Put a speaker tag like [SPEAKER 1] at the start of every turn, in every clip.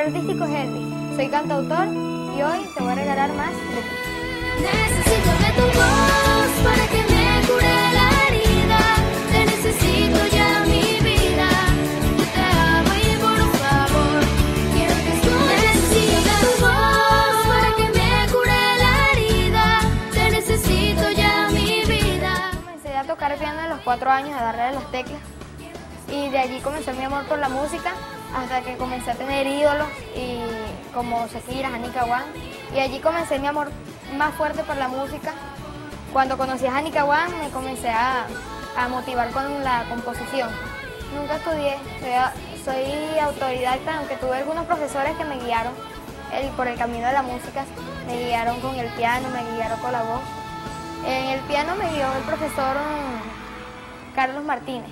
[SPEAKER 1] artístico es Elvis. Soy cantautor y hoy te voy a regalar más de ti.
[SPEAKER 2] Necesito de tu voz para que me cure la herida. Te necesito ya mi vida. Yo te amo y por favor quiero que escuches. Necesito de tu voz para que me cure la herida. Te necesito ya mi vida.
[SPEAKER 1] Comencé a tocar el piano a los 4 años, a darle a las teclas. Y de allí comenzó mi amor por la música hasta que comencé a tener ídolos y como Shakira, Janica Wan. Y allí comencé mi amor más fuerte por la música. Cuando conocí a Janica Wan me comencé a motivar con la composición. Nunca estudié, soy autodidacta, aunque tuve algunos profesores que me guiaron por el camino de la música. Me guiaron con el piano, me guiaron con la voz. En el piano me guió el profesor Carlos Martínez.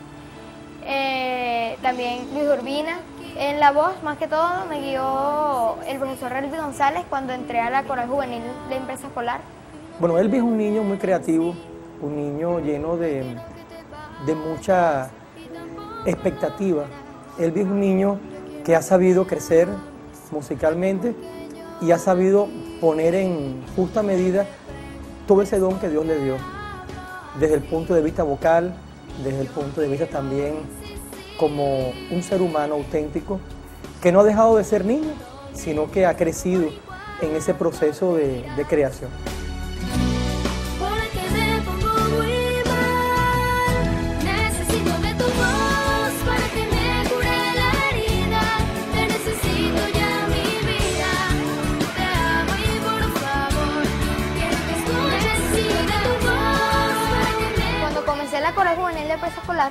[SPEAKER 1] También Luis Urbina. En la voz, más que todo, me guió el profesor Elvis González cuando entré a la coral juvenil de Empresa Escolar.
[SPEAKER 3] Bueno, Elvis es un niño muy creativo, un niño lleno de mucha expectativa. Elvis es un niño que ha sabido crecer musicalmente y ha sabido poner en justa medida todo ese don que Dios le dio, desde el punto de vista vocal, desde el punto de vista también como un ser humano auténtico que no ha dejado de ser niño, sino que ha crecido en ese proceso de creación.
[SPEAKER 2] Porque me pongo muy mal. Necesito de tu voz para que me cure la herida. Te necesito ya mi vida. Te amo y por favor quiero que escuches. Necesito de tu voz para que me...
[SPEAKER 1] Cuando comencé la coral juvenil de Empresa Escolar,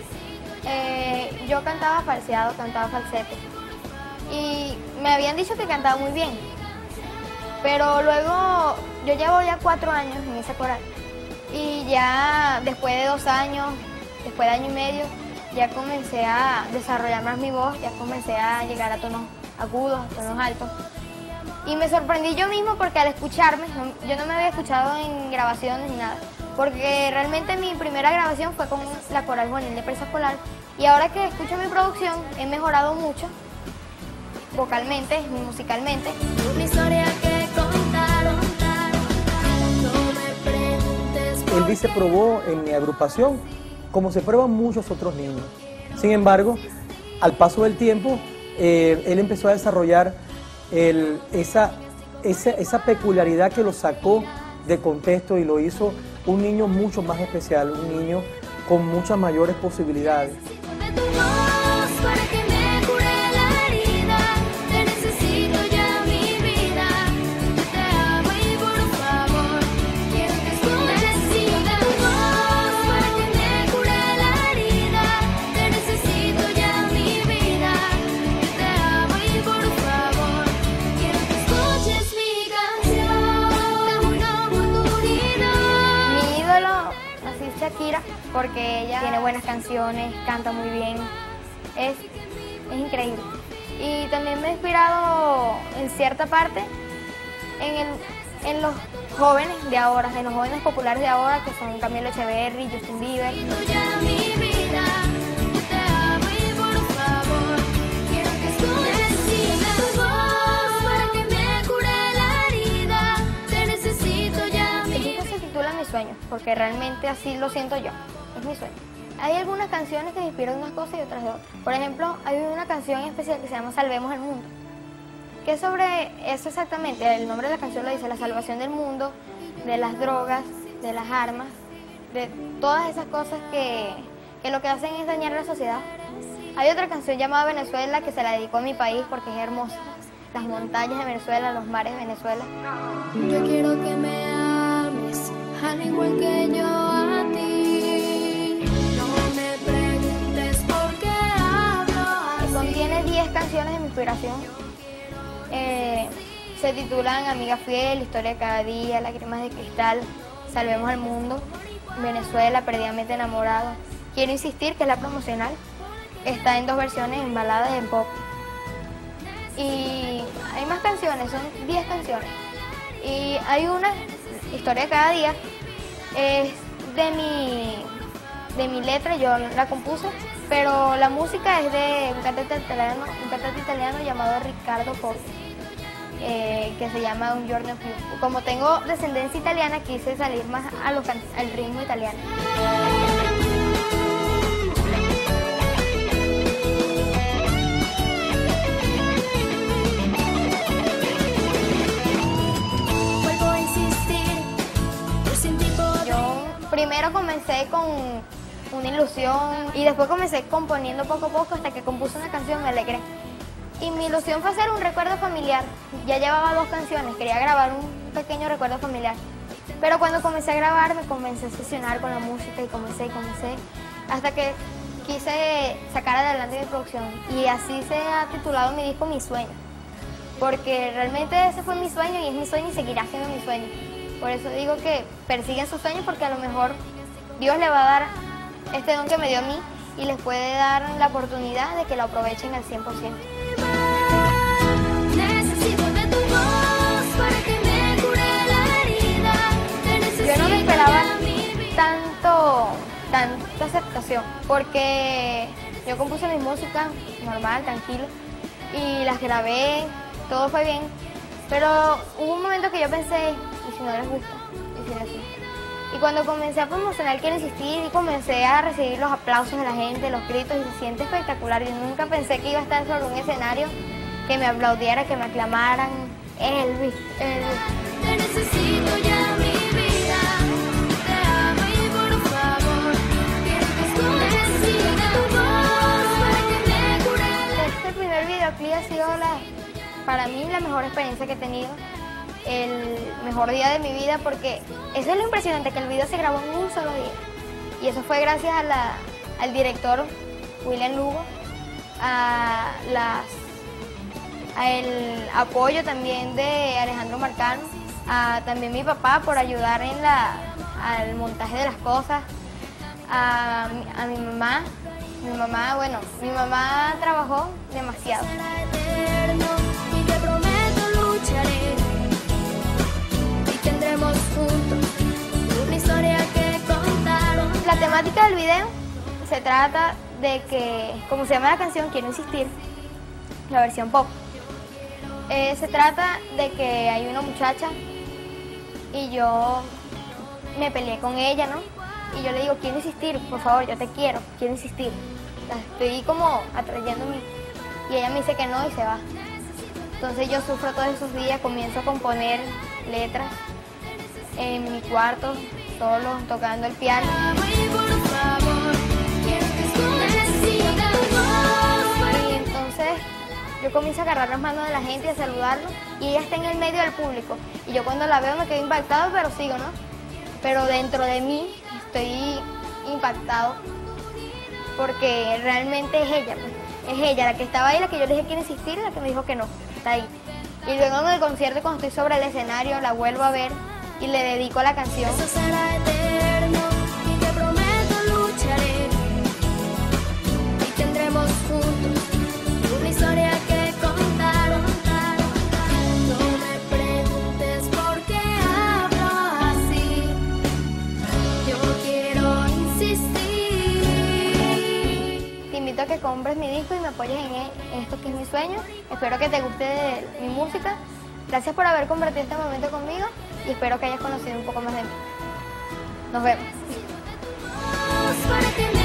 [SPEAKER 1] yo cantaba falseado, cantaba falsete y me habían dicho que cantaba muy bien, pero luego yo llevo ya 4 años en esa coral y ya después de 2 años, después de año y medio, ya comencé a desarrollar más mi voz, ya comencé a llegar a tonos agudos, a tonos altos y me sorprendí yo mismo porque al escucharme, yo no me había escuchado en grabaciones ni nada, porque realmente mi primera grabación fue con la coral juvenil de Empresa Escolar. Y ahora que escucho mi producción, he mejorado mucho, vocalmente, musicalmente.
[SPEAKER 2] Mi historia que contar, no me preguntes.
[SPEAKER 3] Elvis se probó en mi agrupación, como se prueban muchos otros niños. Sin embargo, al paso del tiempo, él empezó a desarrollar esa peculiaridad que lo sacó de contexto y lo hizo un niño mucho más especial, un niño con muchas mayores posibilidades.
[SPEAKER 2] De tu voz para que me cure la herida. Te necesito ya mi vida. Yo te amo y por favor quiero que escuches. Necesito de tu voz para que me cure la herida. Te necesito ya mi vida. Yo te amo y por favor quiero que escuches mi canción. Dame una oportunidad.
[SPEAKER 1] Mi ídolo, así es Shakira, porque ella tiene buenas canciones, canta muy bien, es increíble. Y también me he inspirado en cierta parte en los jóvenes de ahora, en los jóvenes populares de ahora, que son Camilo Echeverry, Justin Bieber.
[SPEAKER 2] Ya mi vida, te amo y por favor quiero que escuches. Necesito tu voz para que me cure la herida. Te necesito ya mi
[SPEAKER 1] El
[SPEAKER 2] vida.
[SPEAKER 1] disco se titula Mi Sueño, porque realmente así lo siento yo, es mi sueño. Hay algunas canciones que me inspiran de unas cosas y otras de otras. Por ejemplo, hay una canción especial que se llama Salvemos el Mundo, que es sobre eso exactamente, el nombre de la canción lo dice, la salvación del mundo, de las drogas, de las armas, de todas esas cosas que lo que hacen es dañar la sociedad. Hay otra canción llamada Venezuela que se la dedicó a mi país porque es hermosa. Las montañas de Venezuela, los mares de Venezuela.
[SPEAKER 2] Yo quiero que me ames al igual que yo a ti. No me preguntes por qué hablo así.
[SPEAKER 1] Contiene 10 canciones de mi inspiración. Se titulan Amiga Fiel, Historia de Cada Día, Lágrimas de Cristal, Salvemos el Mundo, Venezuela, Perdidamente Enamorado. Quiero insistir que es la promocional. Está en 2 versiones, en balada y en pop. Y hay más canciones, son 10 canciones. Y hay una, Historia de Cada Día, es de mi letra, yo la compuse pero la música es de un cantante italiano llamado Riccardo Pozzi, que se llama Un giorno più. Como tengo descendencia italiana, quise salir más al ritmo italiano.
[SPEAKER 2] Vuelvo a insistir, por sin tipo de...
[SPEAKER 1] Yo primero comencé con una ilusión y después comencé componiendo poco a poco hasta que compuse una canción, Me Alegré. Y mi ilusión fue hacer un recuerdo familiar. Ya llevaba 2 canciones, quería grabar un pequeño recuerdo familiar. Pero cuando comencé a grabar me comencé a obsesionar con la música y comencé, hasta que quise sacar adelante mi producción. Y así se ha titulado mi disco Mi Sueño. Porque realmente ese fue mi sueño y es mi sueño y seguirá siendo mi sueño. Por eso digo que persiguen sus sueños porque a lo mejor Dios le va a dar este don que me dio a mí y les puede dar la oportunidad de que lo aprovechen al 100%.
[SPEAKER 2] Necesito de tu voz para que me cure la herida. Te necesito
[SPEAKER 1] Yo no me esperaba
[SPEAKER 2] ya, mi vida.
[SPEAKER 1] tanta aceptación, porque yo compuse mi música normal, tranquilo, y las grabé, todo fue bien, pero hubo un momento que yo pensé, ¿y si no les gusta? ¿Y si les gusta? Y cuando comencé a promocionar Quiero Insistir y comencé a recibir los aplausos de la gente, los gritos, y se siente espectacular. Yo nunca pensé que iba a estar sobre un escenario, que me aplaudiera, que me aclamaran. Elvis.
[SPEAKER 2] Te necesito ya, mi vida. Te amo y por favor quiero que escuches. Necesito tu voz para que me cure la...
[SPEAKER 1] Este primer videoclip ha sido para mí la mejor experiencia que he tenido, el mejor día de mi vida, porque eso es lo impresionante, que el video se grabó en un solo día. Y eso fue gracias al director William Lugo, el apoyo también de Alejandro Marcano, también mi papá por ayudar al montaje de las cosas, a mi mamá. Mi mamá trabajó demasiado.
[SPEAKER 2] Será eterno y te prometo lucharé y tendremos juntos una historia que contar.
[SPEAKER 1] La temática del video se trata de que, como se llama la canción, Quiero Insistir, la versión pop, se trata de que hay una muchacha y yo me peleé con ella, ¿no? Y yo le digo, quiero insistir, por favor, yo te quiero insistir. La estoy como atrayendo a mí. Y ella me dice que no y se va. Entonces yo sufro todos esos días, comienzo a componer letras en mi cuarto, solo, tocando el piano.
[SPEAKER 2] Y por favor quiero que escuches. Necesito tu voz.
[SPEAKER 1] Y entonces yo comienzo a agarrar las manos de la gente y a saludarlos. Y ella está en el medio del público. Y yo cuando la veo me quedo impactado, pero sigo, ¿no? Pero dentro de mí estoy impactado porque realmente es ella, pues. Es ella la que estaba ahí, la que yo le dije quiero insistir, la que me dijo que no, está ahí. Y luego en el concierto, cuando estoy sobre el escenario, la vuelvo a ver y le dedico la canción.
[SPEAKER 2] Eso será eterno y te prometo lucharé y tendremos juntos una historia que contar. No me preguntes por qué hablo así, yo quiero insistir.
[SPEAKER 1] Te invito a que compres mi disco y me apoyes en esto que es mi sueño. Espero que te guste mi música. Gracias por haber compartido este momento conmigo y espero que hayas conocido un poco más de mí. Nos vemos.
[SPEAKER 2] Para que